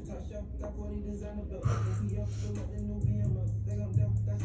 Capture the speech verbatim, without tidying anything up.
top shelf, got forty designer belt. P F, pull up the new B M F. Think I'm deaf,